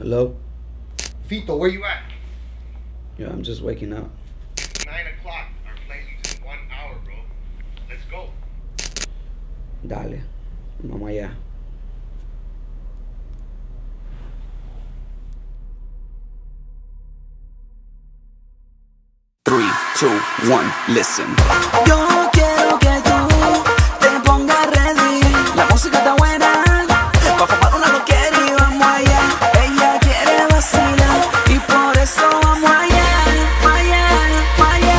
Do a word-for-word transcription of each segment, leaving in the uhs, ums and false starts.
Hello? Fito, where you at? Yo, I'm just waking up. Nine o'clock. Our flight leaves in one hour, bro. Let's go. Dale. Vamos allá. Three, two, one, listen. Yo quiero que tú te pongas ready. La música está buena. Pa' fumar una loquera y vamos allá. Ella quiere vacilar y por eso vamos allá, allá, allá,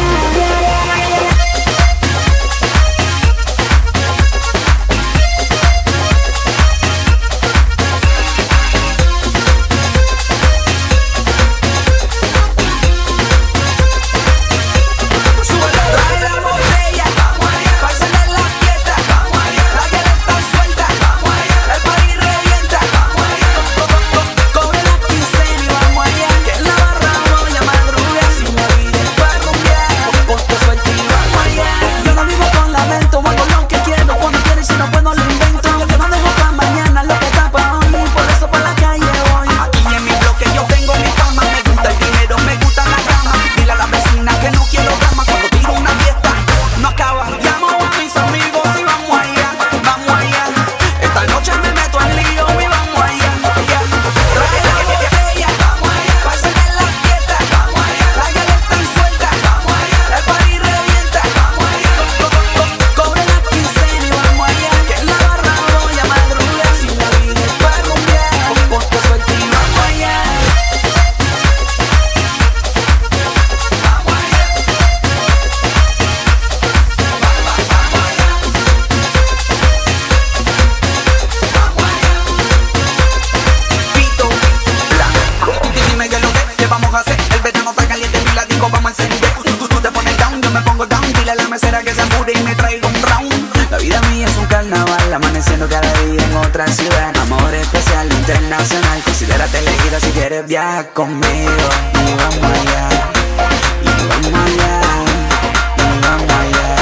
amaneciendo cada día en otra ciudad. Amor especial internacional. Considérate elegida si quieres viajar conmigo. Y vamos allá, y vamos allá, y vamos allá.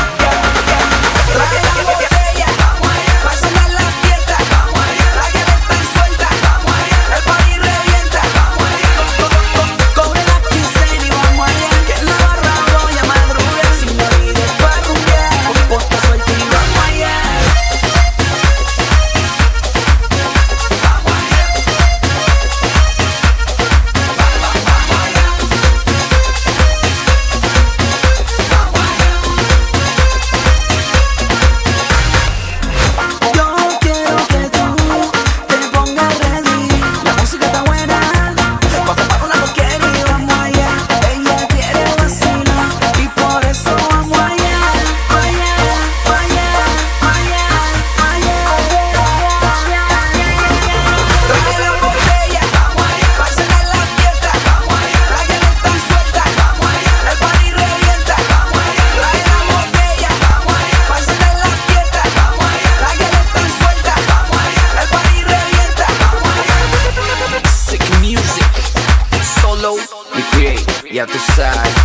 Trae la botella, vamos allá. Va a sonar la fiesta, vamos allá. La que está suelta, vamos allá. El party revienta, vamos allá. Cobre la quincena y vamos allá. Que en la barra voy a madrugar. Si no olvides pa' rumbear, ponte suelta y vamos allá. Ya tú sabes.